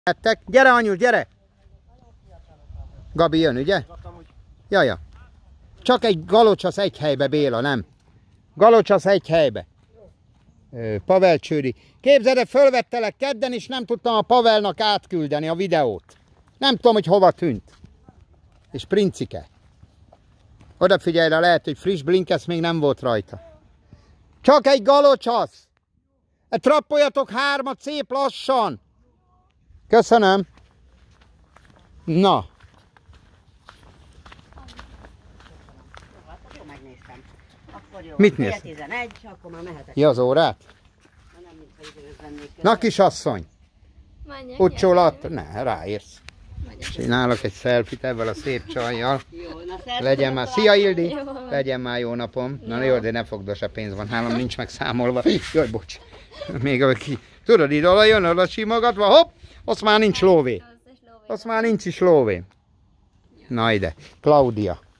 Gyere, anyus, gyere! Gabi jön, ugye? Jaja. Csak egy galocsasz egy helybe, Béla, nem? Galocsasz egy helybe. Pavel Csőri. Képzeld el, fölvettelek kedden, és nem tudtam a Pavelnak átküldeni a videót. Nem tudom, hogy hova tűnt. És Princike. Odafigyelj rá, lehet, hogy friss blinkesz még nem volt rajta. Csak egy galocsasz! Trappoljatok hármat szép lassan! Köszönöm! Na! Jó, megnéztem. Akkor jó. Mit néztem? 11, akkor már mehetek. Ja, az órát? Na, kisasszony! Ucsol alatt? Ne, ráérsz. Csinálok egy selfit ebből a szép csajjal. Legyen már, szia Ildi! Legyen már jó napom. Na jó, de ne fogd, se pénz van nálam, nincs megszámolva. Jaj, bocs. Még aki, tudod, ide oda jön, oda simogatva, hopp, azt már nincs lóvé. Azt már nincs is lóvé. Na ide, Klaudia.